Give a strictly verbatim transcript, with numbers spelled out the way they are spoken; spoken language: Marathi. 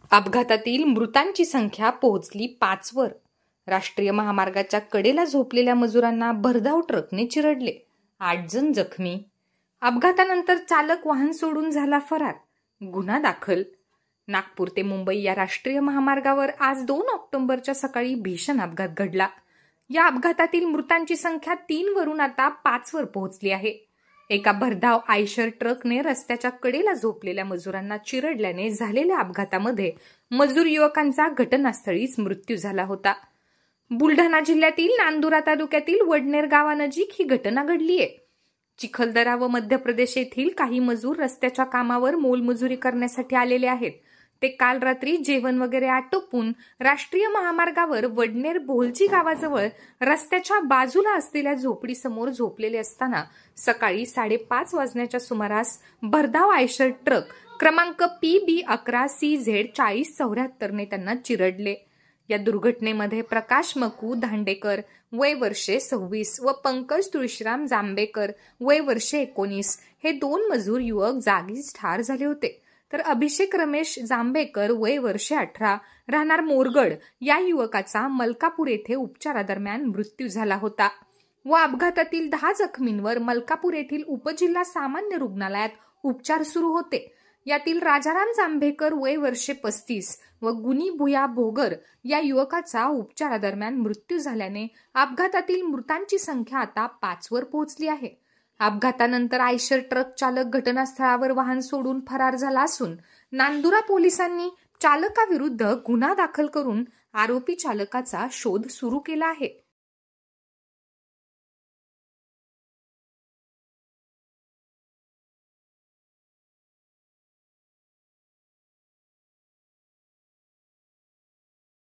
अपघातातील मृतांची संख्या पोहोचली पाचवर. राष्ट्रीय महामार्गाच्या कडेला झोपलेल्या मजुरांना भरधाव ट्रकने चिरडले. आठ जण जखमी. अपघातानंतर चालक वाहन सोडून झाला फरार. गुन्हा दाखल. नागपूर ते मुंबई या राष्ट्रीय महामार्गावर आज दोन ऑक्टोबरच्या सकाळी भीषण अपघात घडला. या अपघातातील मृतांची संख्या तीन वरून आता पाचवर पोहोचली आहे. एका भरधाव आयशर ट्रकने रस्त्याच्या कडेला झोपलेल्या मजुरांना चिरडल्याने झालेल्या अपघातामध्ये मजूर युवकांचा घटनास्थळीच मृत्यू झाला होता. बुलढाणा जिल्ह्यातील नांदुरा तालुक्यातील वडनेर गावानजीक ही घटना घडली आहे. चिखलदरा व मध्य प्रदेश येथील काही मजूर रस्त्याच्या कामावर मोलमजुरी करण्यासाठी आलेले आहेत. ते काल रात्री जेवण वगैरे आटोपून राष्ट्रीय महामार्गावर वडनेर बोलजी गावाजवळ रस्त्याच्या बाजूला असलेल्या झोपडीसमोर झोपलेले असताना सकाळी साडेपाच वाजण्याच्या सुमारास भरधाव आयशर ट्रक क्रमांक पी बी अकरा सी झेड चाळीस चौऱ्याहत्तरने त्यांना चिरडले. या दुर्घटनेमध्ये प्रकाश मकू धांडेकर वय वर्षे सव्वीस व पंकज तुळशीराम जांभेकर वय वर्षे एकोणीस हे दोन मजूर युवक जागीच ठार झाले होते. तर अभिषेक रमेश जांभेकर वय वर्षे अठरा राहणार मोरगड या युवकाचा मलकापूर येथे उपचारादरम्यान मृत्यू झाला होता. व अपघातातील दहा जखमींवर मलकापूर येथील उपजिल्हा सामान्य रुग्णालयात उपचार सुरू होते. यातील राजाराम जांभेकर वय वर्षे पस्तीस व गुनी भुया भोगर या युवकाचा उपचारादरम्यान मृत्यू झाल्याने अपघातातील मृतांची संख्या आता पाचवर पोहोचली आहे. अपघातानंतर आयशर ट्रक चालक घटनास्थळावर वाहन सोडून फरार झाला असून नांदुरा पोलिसांनी चालकाविरुद्ध गुन्हा दाखल करून आरोपी चालकाचा शोध सुरू केला आहे.